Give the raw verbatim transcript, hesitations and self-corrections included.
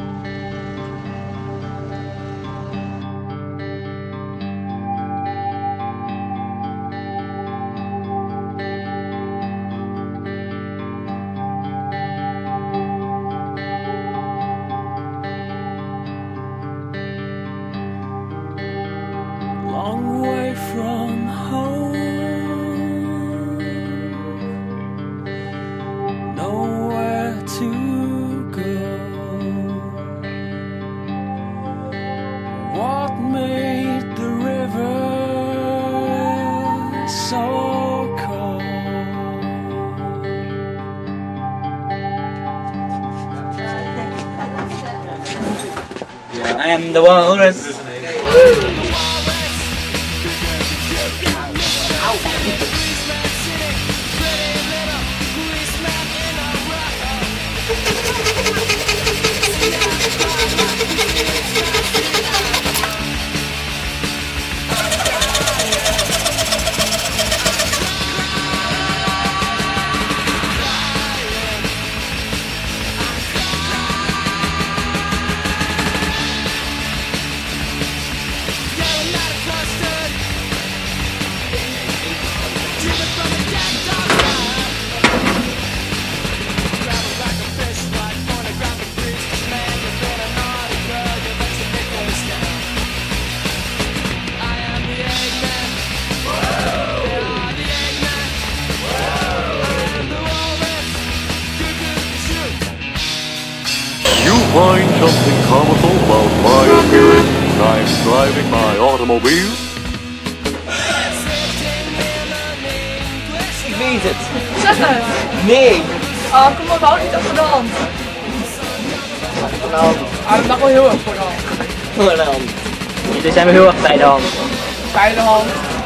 Long way from home, nowhere to go. What made the river so cold? Yeah, I am the walrus. You find something comical about my appearance when I'm driving my automobile? Ik weet het. Zeg het! Nee. Oh, kom op, hou niet op voor de hand. Voor de hand. Ah, dat mag wel heel erg voor de hand. Voor de hand. Dus zijn we heel erg bij de hand. Bij de hand.